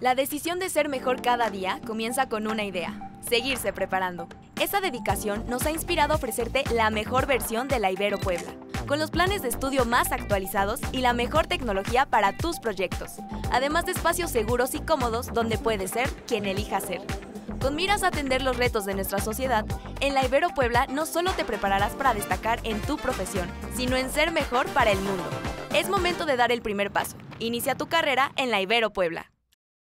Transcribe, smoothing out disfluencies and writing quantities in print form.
La decisión de ser mejor cada día comienza con una idea: seguirse preparando. Esa dedicación nos ha inspirado a ofrecerte la mejor versión de la Ibero Puebla, con los planes de estudio más actualizados y la mejor tecnología para tus proyectos, además de espacios seguros y cómodos donde puedes ser quien elijas ser. Con miras a atender los retos de nuestra sociedad, en la Ibero Puebla no solo te prepararás para destacar en tu profesión, sino en ser mejor para el mundo. Es momento de dar el primer paso. Inicia tu carrera en la Ibero Puebla.